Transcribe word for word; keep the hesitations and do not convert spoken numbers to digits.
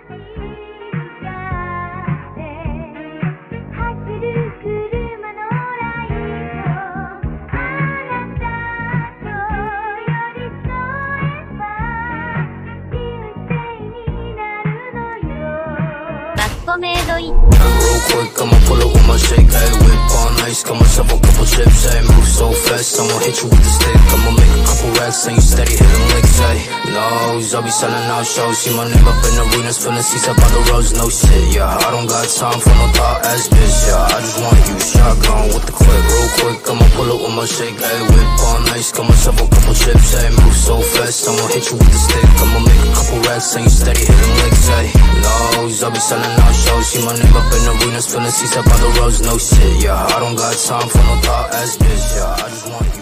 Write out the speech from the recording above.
Real quick, I'ma pull up with my shake, hey, whip on ice, got myself a couple chips, hey, move so fast, I'ma hit you with the stick, I'ma make a couple racks, and you steady hitting licks, hey, nose, I'll be selling out shows, see my name up in arenas, filling seats up on the roads, no shit, yeah, I don't got time for no thought ass bitch, yeah, I just want you shotgun with the clip, real quick, I'ma pull up with my shake, hey, whip on ice, got myself a couple chips, hey, move so fast, I'ma hit you with the stick, I'ma make a couple racks, and you steady hitting licks, hey, nose, I'll be selling out shows, see my name up in arenas, filling seats up on the roads, no shit, yeah, I don't got time for no thought ass bitch, yeah, I just want you